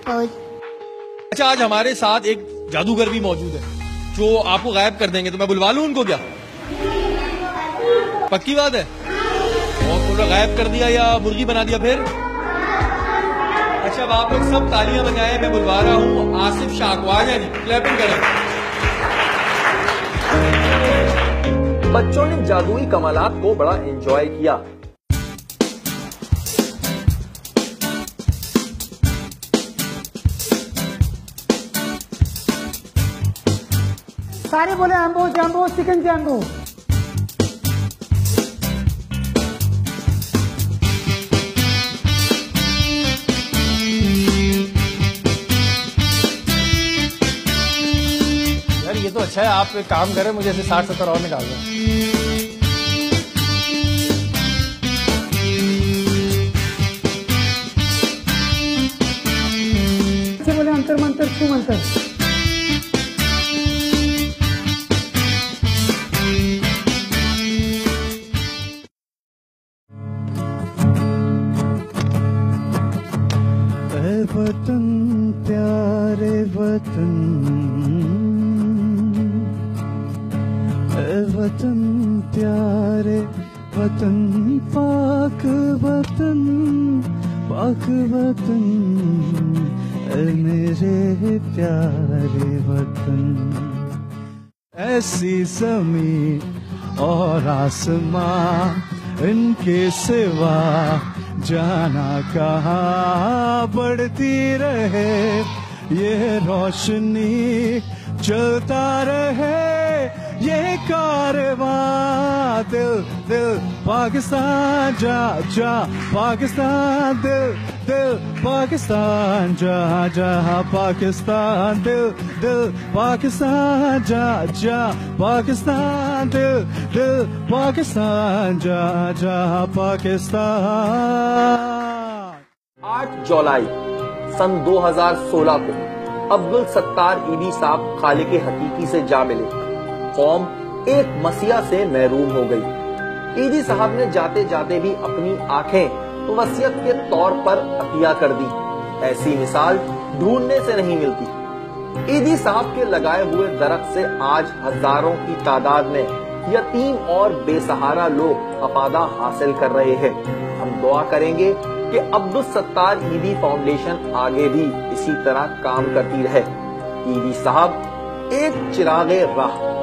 फौज। अच्छा, आज हमारे साथ एक जादूगर भी मौजूद है जो आपको गायब कर देंगे, तो मैं बुलवा लूं उनको क्या? पक्की बात है? और पूरा गायब कर दिया या मुर्गी बना दिया फिर? अच्छा, अब आप लोग सब तालियां बजाएं, मैं बुलवा रहा हूं आसिफ शाह को। आ जाए, क्लैपिंग करें। बच्चों ने जादुई कमालात को बड़ा एंजॉय किया। सारे बोले जैम्बो जैम्बो चिकन जैम्बो। यार ये तो अच्छा है, आप एक काम करें, मुझे ऐसे 60-70 और निकाल दो। बोले अंतर मंतर छू मंतर। वतन प्यारे वतन, वतन प्यारे वतन, पाक वतन, पाक वतन, मेरे प्यारे वतन। ऐसी ज़मीं और आसमां, इनके सिवा जाना कहाँ, बढ़ती रहे ये रोशनी, चलता रहे ये कारवां। दिल दिल पाकिस्तान जा जा, पाकिस्तान दिल दिल पाकिस्तान जा जा, पाकिस्तान दिल दिल पाकिस्तान जा जा, पाकिस्तान दिल दिल पाकिस्तान जा जा, पाकिस्तान। 8 जुलाई सन 2016 को अब्दुल सत्तार ईदी साहब खालिक हकीकी से जा मिले। कौम एक मसीहा से महरूम हो गई। ईदी साहब ने जाते जाते भी अपनी आंखें वसीयत के तौर पर अतिया कर दी। ऐसी मिसाल ढूंढने से नहीं मिलती। ईदी साहब के लगाए हुए दरख्त से आज हजारों की तादाद में यतीम और बेसहारा लोग अफादा हासिल कर रहे हैं। हम दुआ करेंगे कि अब्दुल सत्तार ईदी फाउंडेशन आगे भी इसी तरह काम करती रहे। ईदी साहब एक चिरागे राह